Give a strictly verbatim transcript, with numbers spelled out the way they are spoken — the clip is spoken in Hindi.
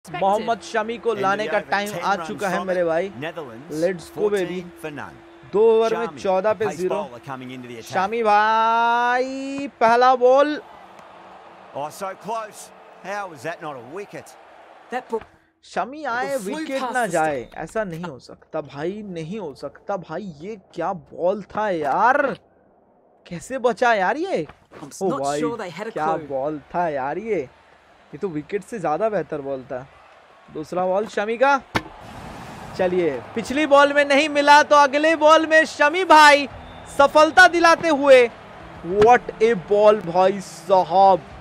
मोहम्मद शमी को लाने का टाइम आ चुका है मेरे भाई। Let's go baby. दो ओवर में चौदह पे जीरो। शमी भाई पहला बॉल। शमी आए विकेट ना जाए, ऐसा नहीं हो सकता भाई, नहीं हो सकता भाई। ये क्या बॉल था यार, कैसे बचा यार ये। ओ भाई क्या बॉल था यार ये ये तो विकेट से ज्यादा बेहतर बॉल था। दूसरा बॉल शमी का। चलिए पिछली बॉल में नहीं मिला तो अगले बॉल में शमी भाई सफलता दिलाते हुए। व्हाट ए बॉल भाई साहब,